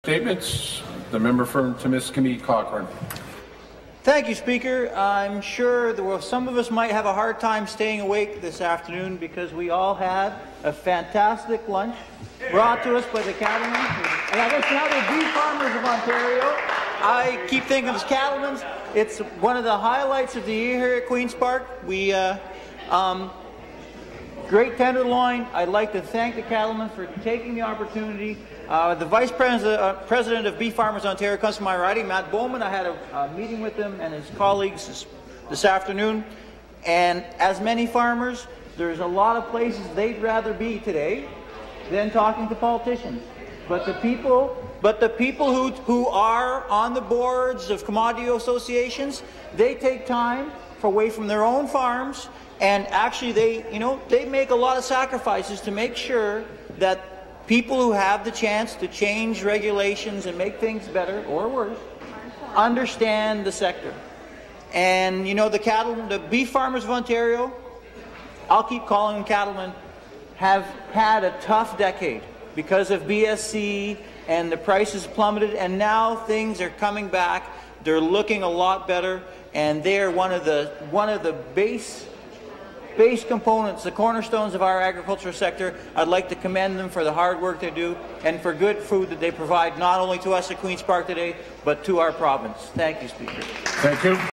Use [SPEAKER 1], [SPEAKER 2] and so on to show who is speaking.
[SPEAKER 1] Statements. The member from Timiskaming Cochrane.
[SPEAKER 2] Thank you, Speaker. I'm sure some of us might have a hard time staying awake this afternoon because we all had a fantastic lunch brought to us by the cattlemen. And I guess now they're beef farmers of Ontario. I keep thinking of as cattlemen. It's one of the highlights of the year here at Queen's Park. We great tenderloin. I'd like to thank the cattlemen for taking the opportunity. The Vice President of Beef Farmers Ontario comes from my riding, Matt Bowman. I had a meeting with him and his colleagues this afternoon. And as many farmers, there's a lot of places they'd rather be today than talking to politicians. But the people who are on the boards of commodity associations, they take time away from their own farms, and actually they make a lot of sacrifices to make sure that people who have the chance to change regulations and make things better or worse understand the sector. And the beef farmers of Ontario, I'll keep calling them cattlemen, have had a tough decade because of BSC, and the prices plummeted, and now things are coming back. They're looking a lot better, and they're one of the base components, the cornerstones of our agricultural sector. I'd like to commend them for the hard work they do and for good food that they provide not only to us at Queen's Park today, but to our province. Thank you, Speaker.
[SPEAKER 1] Thank you.